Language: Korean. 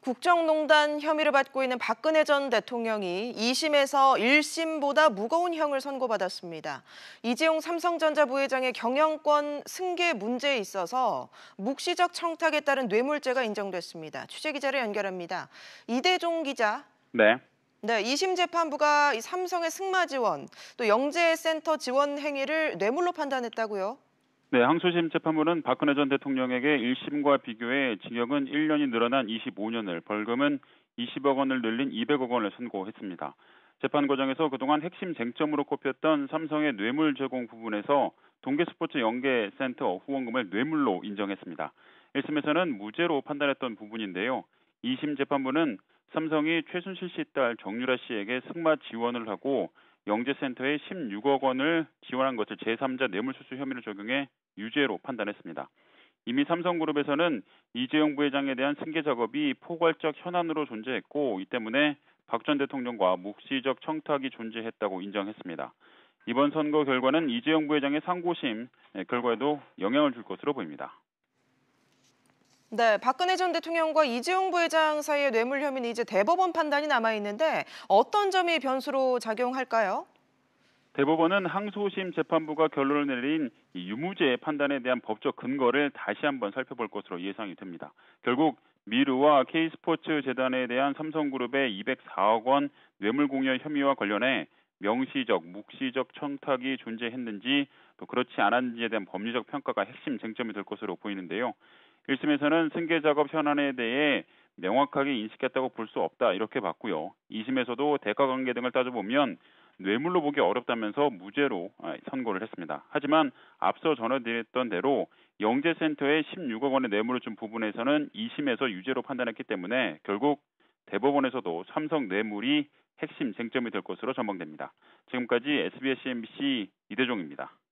국정농단 혐의를 받고 있는 박근혜 전 대통령이 2심에서 1심보다 무거운 형을 선고받았습니다. 이재용 삼성전자 부회장의 경영권 승계 문제에 있어서 묵시적 청탁에 따른 뇌물죄가 인정됐습니다. 취재기자를 연결합니다. 이대종 기자. 네. 네, 2심 재판부가 이 삼성의 승마 지원, 또 영재센터 지원 행위를 뇌물로 판단했다고요? 네, 항소심 재판부는 박근혜 전 대통령에게 1심과 비교해 징역은 1년이 늘어난 25년을, 벌금은 20억 원을 늘린 200억 원을 선고했습니다. 재판 과정에서 그동안 핵심 쟁점으로 꼽혔던 삼성의 뇌물 제공 부분에서 동계스포츠 영재센터 후원금을 뇌물로 인정했습니다. 1심에서는 무죄로 판단했던 부분인데요. 2심 재판부는 삼성이 최순실 씨 딸 정유라 씨에게 승마 지원을 하고 영재센터에 16억 원을 지원한 것을 제3자 뇌물수수 혐의를 적용해 유죄로 판단했습니다. 이미 삼성그룹에서는 이재용 부회장에 대한 승계 작업이 포괄적 현안으로 존재했고, 이 때문에 박 전 대통령과 묵시적 청탁이 존재했다고 인정했습니다. 이번 선거 결과는 이재용 부회장의 상고심 결과에도 영향을 줄 것으로 보입니다. 네, 박근혜 전 대통령과 이재용 부회장 사이의 뇌물 혐의는 이제 대법원 판단이 남아있는데 어떤 점이 변수로 작용할까요? 대법원은 항소심 재판부가 결론을 내린 이 유무죄 판단에 대한 법적 근거를 다시 한번 살펴볼 것으로 예상이 됩니다. 결국 미르와 K스포츠 재단에 대한 삼성그룹의 204억 원 뇌물 공여 혐의와 관련해 명시적, 묵시적 청탁이 존재했는지, 또 그렇지 않았는지에 대한 법리적 평가가 핵심 쟁점이 될 것으로 보이는데요. 1심에서는 승계 작업 현안에 대해 명확하게 인식했다고 볼 수 없다, 이렇게 봤고요. 2심에서도 대가 관계 등을 따져보면 뇌물로 보기 어렵다면서 무죄로 선고를 했습니다. 하지만 앞서 전해드렸던 대로 영재센터에 16억 원의 뇌물을 준 부분에서는 2심에서 유죄로 판단했기 때문에 결국 대법원에서도 삼성 뇌물이 핵심 쟁점이 될 것으로 전망됩니다. 지금까지 SBS, MBC 이대종입니다.